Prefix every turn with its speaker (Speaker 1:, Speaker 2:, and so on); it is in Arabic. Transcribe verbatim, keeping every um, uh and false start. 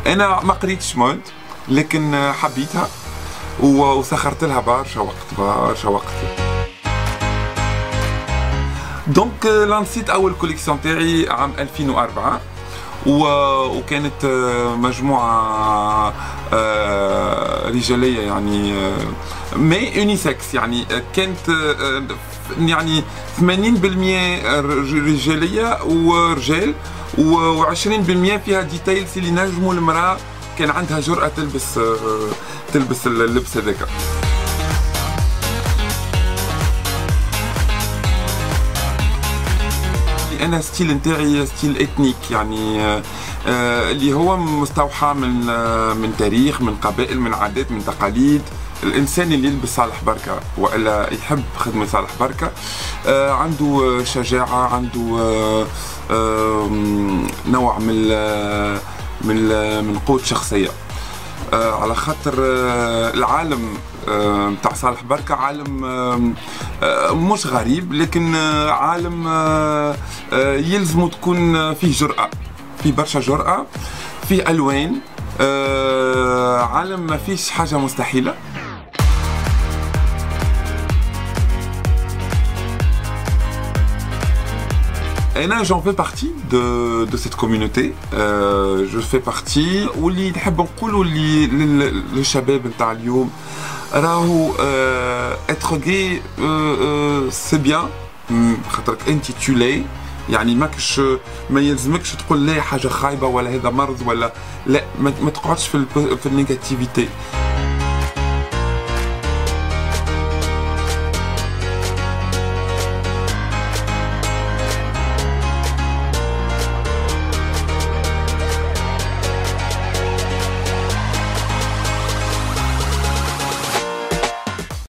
Speaker 1: انا ما قريتش مود لكن حبيتها وسخرت لها برشا وقت برشا وقت. دونك لانسيت اول كوليكسيون تاعي عام ألفين وأربعة وكانت مجموعه رجاليه يعني مي يونيسكس، يعني كانت يعني ثمانين بالمئة رجاليه ورجال وعشرين بالمئة فيها ديتيلز اللي نجموا المراه كان عندها جرأة تلبس تلبس اللبس هذاك. انا ستيل نتاعي ستيل اثنيك، يعني آه اللي هو مستوحى من آه من تاريخ، من قبائل، من عادات، من تقاليد. الانسان اللي يلبس صالح بركه والا يحب خدمه صالح بركه آه عنده شجاعه، عنده آه آه نوع من آه من آه من قوه شخصيه. آه على خاطر آه العالم نتاع آه صالح بركه عالم آه آه مش غريب، لكن آه عالم آه آه يلزم تكون فيه جرأة، فيه برشا جرأة، فيه ألوان، آه عالم ما فيش حاجة مستحيلة. Et là, j'en fais partie de, de cette communauté. Euh, je fais partie. واللي نحب نقولوا للشباب نتاع اليوم راهو être gay c'est bien خاطرك انت تولي، يعني ماكش ما يلزمكش تقول لا حاجه خايبه ولا هذا مرض ولا لا، ما تقعدش في في النيجاتيفيتي.